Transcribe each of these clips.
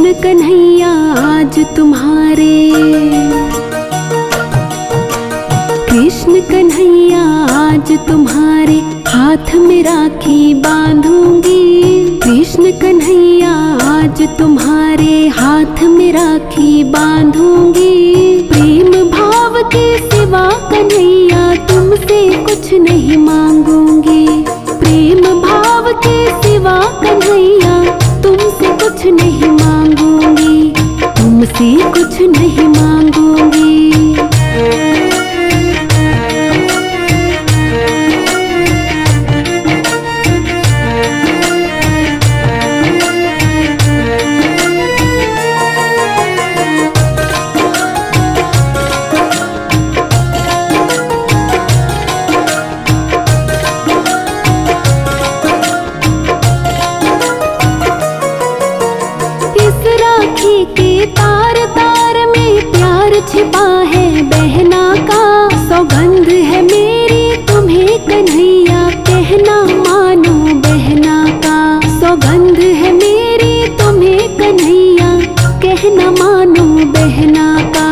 कृष्ण कन्हैया आज तुम्हारे, कृष्ण कन्हैया आज तुम्हारे हाथ में राखी बांधूंगी। कृष्ण कन्हैया आज तुम्हारे हाथ में राखी बांधूंगी। प्रेम भाव के सिवा कन्हैया तुमसे कुछ नहीं मांगूंगी। प्रेम भाव के सिवा कन्हैया तुमसे कुछ नहीं मांगूंगी, तुमसे कुछ नहीं मांगूंगी। छिपा है बहना का, सौगंध है मेरी तुम्हें कन्हैया कहना मानो बहना का। सौगंध है मेरी तुम्हें कन्हैया कहना मानो बहना का।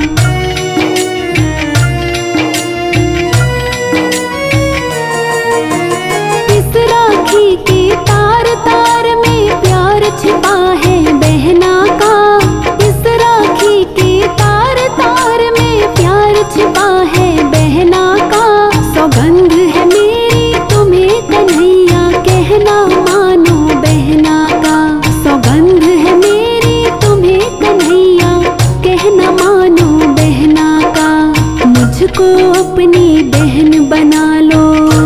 इस राखी के तार तार में प्यार छिपा है बहना का। इस राखी के तार में प्यार छिपा है बहना का। सौगंध है मेरी तुम्हें कन्हैया कहना मानो बहना का। सौगंध है मेरी तुम्हें कन्हैया कहना मानो बहना का। मुझको अपनी बहन बना लो,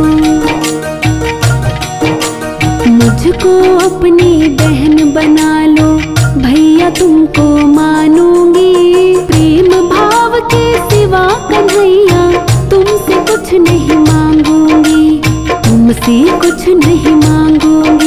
मुझको अपनी बहन बना लो, भैया तुमको मानूंगी। प्रेम भाव के सिवा कन्हैया तुमसे कुछ नहीं मांगूंगी, तुमसे कुछ नहीं मांगूंगी।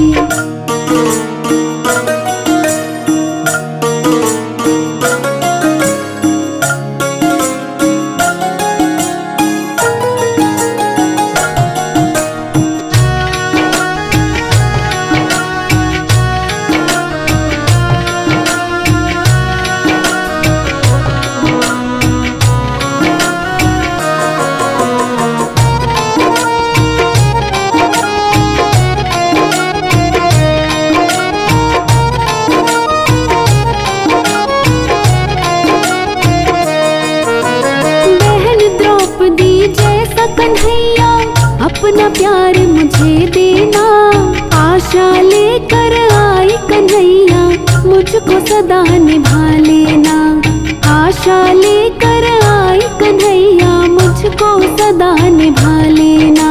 कन्हैया अपना प्यार मुझे देना, आशा लेकर आई कन्हैया मुझको सदा निभा लेना। आशा लेकर आई कन्हैया मुझको सदा निभा लेना।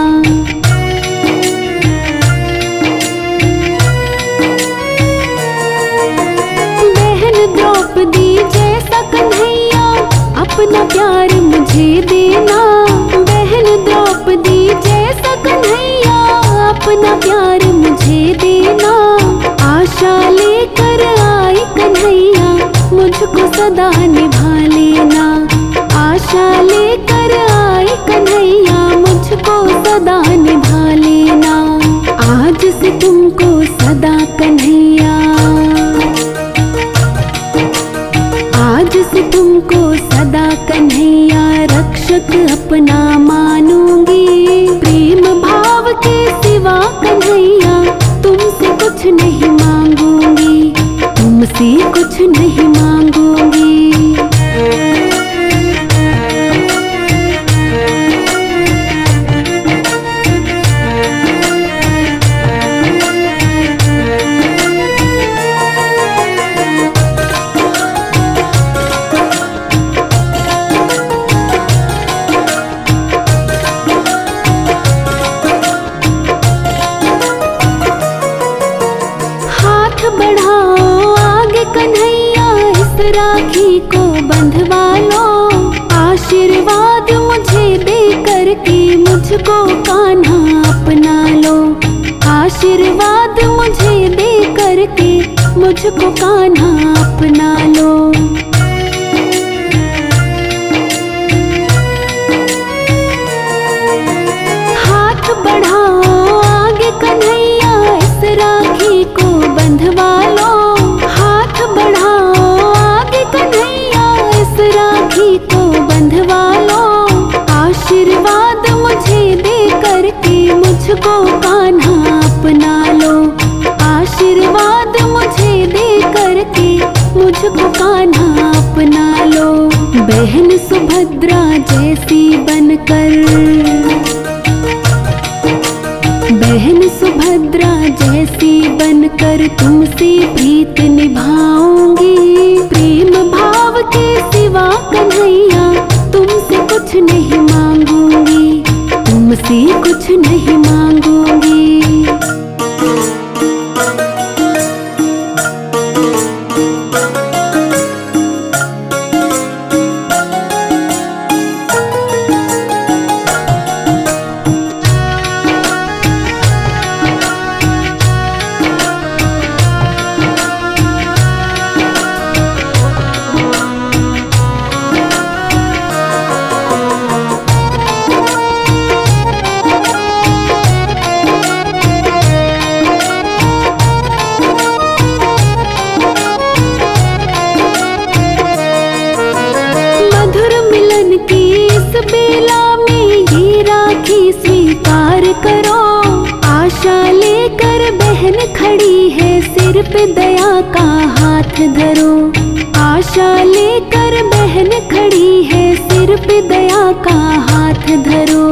बहन द्रौपदी जैसा कन्हैया अपना प्यार मुझे देना। द्रौपदी जैसा कन्हैया अपना प्यार मुझे देना। आशा लेकर आई कन्हैया मुझको सदा निभा लेना। आशा लेकर आई कन्हैया मुझको सदा निभा लेना। आज से तुमको सदा कन्हैया, आज से तुमको सदा कन्हैया रक्षक अपना मानूंगी। प्रेम भाव के सिवा कन्हैया तुमसे कुछ नहीं मांगूंगी, तुमसे कुछ नहीं मांगूंगी। बढ़ाओ आगे कन्हैया मुझको कान्हा अपना लो। आशीर्वाद मुझे दे करके मुझको कान्हा अपना लो। बहन सुभद्रा जैसी बनकर, बहन सुभद्रा जैसी बनकर तुमसे प्रीत निभाऊंगी। प्रेम भाव के सिवा कन्हैया तुमसे कुछ नहीं मांगूंगी, तुमसे कुछ नहीं मांगूंगी। बेला में ये राखी स्वीकार करो। आशा लेकर बहन खड़ी है, सिर पे दया का हाथ धरो। आशा लेकर बहन खड़ी है, सिर पे दया का हाथ धरो।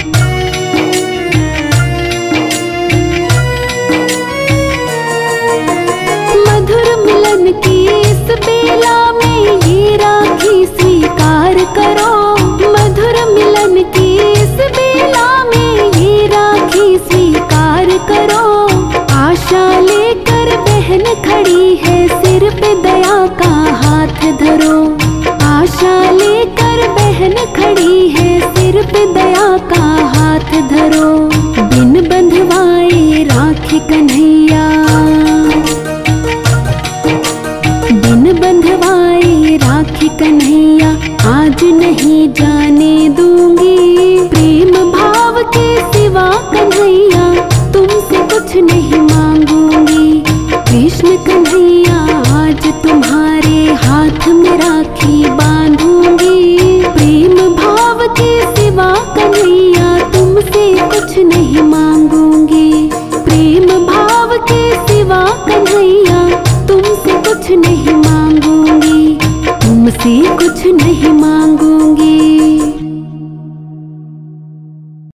मधुर मिलन की इस बेला में ये राखी स्वीकार करो। मधुर मिलन की इस बेला में ये राखी स्वीकार करो। आशा लेकर बहन खड़ी है, सिर पे दया का हाथ धरो। आशा लेकर बहन खड़ी है, सिर पे दया का हाथ धरो। बिन बंधवाए राखी कन्हैया, बिन बंधवाए राखी कन्हैया आज नहीं जाने दूंगी। प्रेम भाव के सिवा कन्हैया तुमसे कुछ नहीं मांगूंगी। कृष्ण कन्हैया आज तुम्हारे हाथ में राखी बांधूंगी। प्रेम भाव के सिवा कन्हैया तुमसे कुछ नहीं मांगूंगी। प्रेम भाव के सिवा कन्हैया तुमसे कुछ नहीं मांगूंगी, तुमसे कुछ नहीं मांगूंगी।